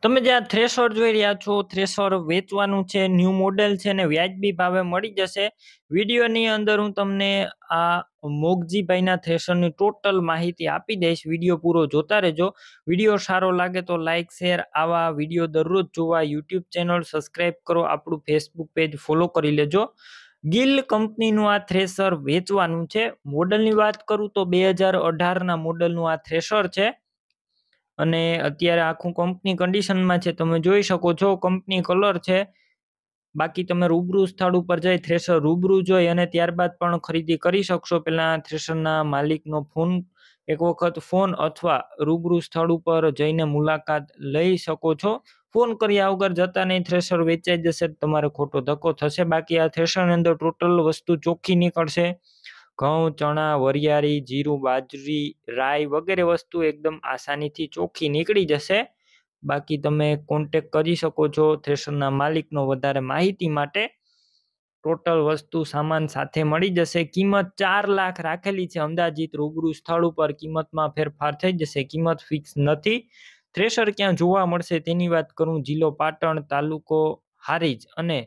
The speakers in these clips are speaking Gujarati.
તમે જે આ થ્રેશર જોઈ રહ્યા છો, થ્રેશર વેચવાનું છે, ન્યૂ મોડેલ છે ને વ્યાજબી ભાવે મળી જશે. વિડીયોની અંદર હું તમને આ મોગજીભાઈના થ્રેશરની ટોટલ માહિતી આપી દઈશ. વિડીયો પૂરો જોતા રહેજો. વિડીયો સારો લાગે તો લાઇક, શેર. આવા વિડીયો દરરોજ જોવા યુટ્યુબ ચેનલ સબસ્ક્રાઈબ કરો, આપણું ફેસબુક પેજ ફોલો કરી લેજો. ગિલ કંપનીનું આ થ્રેશર વેચવાનું છે. મોડલની વાત કરું તો 2018ના મોડલનું આ થ્રેશર છે અને અત્યારે આખું કંપની કન્ડિશનમાં છે. તમે જોઈ શકો છો કંપની કલર છે. બાકી તમે રૂબરૂ સ્થળ ઉપર જઈ થ્રેશર રૂબરૂ જોઈ અને ત્યારબાદ પણ ખરીદી કરી શકશો. પહેલા થ્રેશરના માલિકનો એક વખત ફોન અથવા રૂબરૂ સ્થળ ઉપર જઈને મુલાકાત લઈ શકો છો. ફોન કર્યા વગર જતા નહીં, થ્રેશર વેચાઈ જશે તમારે ખોટો ધક્કો થશે. બાકી આ થ્રેશરની અંદર ટોટલ વસ્તુ ચોખ્ખી નીકળશે. ઘઉં, ચણા, વરિયાળી, જીરું, બાજરી, રાઈ વગેરે વસ્તુ એકદમ આસાનીથી ચોખ્ખી નીકળી જશે. બાકી તમે કોન્ટેક્ટ કરી શકો છો થ્રેશરના માલિકનો વધારે માહિતી માટે. ટોટલ વસ્તુ સામાન સાથે મળી જશે. કિંમત 4 લાખ રાખેલી છે અંદાજિત. રૂબરૂ સ્થળ ઉપર કિંમતમાં ફેરફાર થઈ જશે. કિંમત ફિક્સ નથી. થ્રેશર ક્યાં જોવા મળશે તેની વાત કરું, જિલ્લો પાટણ, તાલુકો હારીજ અને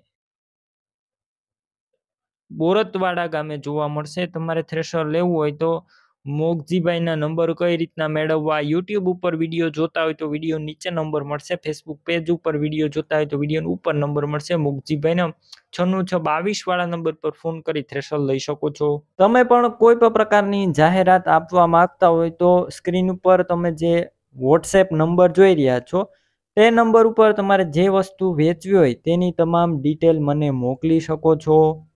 બોરતવાડા ગામે જોવા મળશે. તમારે થ્રેશર લેવું હોય તો મોગજીભાઈના નંબર કઈ રીતના મેળવવા, યુટ્યુબ ઉપર વિડીયો જોતા હોય તો વિડીયો નીચે નંબર મળશે, ફેસબુક પેજ ઉપર વિડીયો જોતા હોય તો વિડીયો ઉપર નંબર મળશે. મોગજીભાઈના 9622 વાળા નંબર પર ફોન કરી થ્રેશર લઈ શકો છો. તમે પણ કોઈ પણ પ્રકારની જાહેરાત આપવા માંગતા હોય તો સ્ક્રીન ઉપર તમે જે વોટ્સએપ નંબર જોઈ રહ્યા છો તે નંબર ઉપર તમારે જે વસ્તુ વેચવી હોય તેની તમામ ડિટેલ મને મોકલી શકો છો.